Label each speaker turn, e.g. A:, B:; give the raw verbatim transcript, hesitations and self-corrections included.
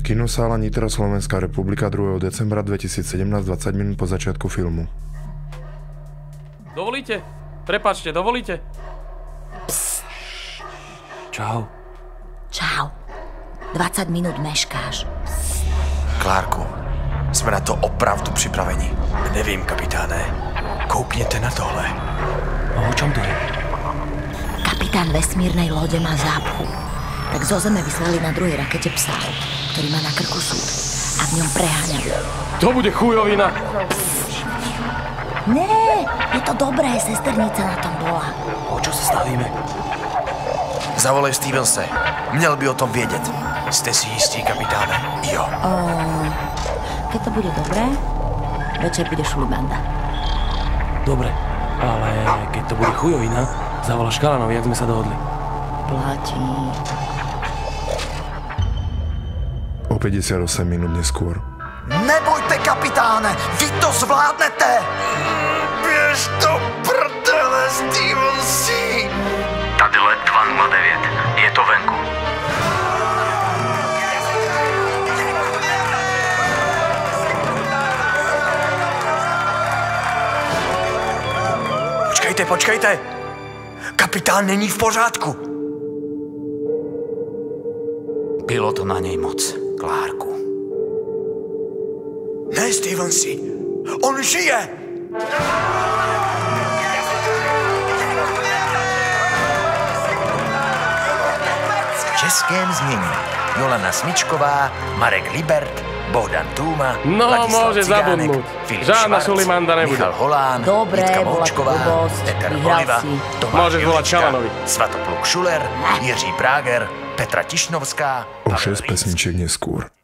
A: Kinosála Nitra, Slovenská republika, druhého decembra dvetisícsedemnásť, dvadsať minút po začiatku filmu.
B: Dovolíte? Prepáčte, dovolíte?
C: Psst. Čau.
D: Čau. dvadsať minút meškáš. Psst.
E: Klárku, sme na to opravdu připraveni. Nevím, kapitáne. Koukněte na tohle.
C: A o čom to je?
D: Kapitán vesmírnej lode má zápchu. Tak zo Zeme vyslali na druhej rakete psa, ktorý má na krku súd. A v ňom preháňajú.
B: To bude chujovina.
D: Nie, je to dobré, sesternica na tom bola.
C: O čo sa stavíme?
E: Zavolej Stevense. Měl by o tom vědět. Jste si jistí, kapitáne? Jo.
D: O, keď to bude dobré, večer bude šulibanda.
C: Dobre, ale keď to bude chujovina, zavoláš Kalanovi, jak sme sa dohodli.
D: Platí.
A: O päťdesiatosem minút neskôr.
E: Nebojte, kapitáne, vy to zvládnete! Běž do prdele, Stevensi!
F: Tady let dva nula devět, je to venku.
E: Počkejte, počkejte! Kapitán není v pořádku.
F: Bylo to na něj moc, Klárku.
E: Ne, Stevensi, on žije!
G: V českém znění Jolana Smičková, Marek Libert, Bohdan Túma,
B: No,
G: Ladislav
B: môže
G: Cigánek,
B: zabudnúť.
G: Filip
B: Žádna
G: Švarc,
B: Šulimanda nebude.
G: Michal Holán,
D: Dobre,
G: Jitka
D: bola to
G: Moučková,
D: blbosť,
G: Peter
D: vyhral
G: Oliva,
D: si.
G: Tomáš
B: Môžeš volať
G: Jelička,
B: Čalanovi.
G: Svatopluk Šuler, Jiří Práger, Petra Tišnovská,
A: O
G: Pavel
A: šesť
G: Rýs.
A: pesničiek neskôr.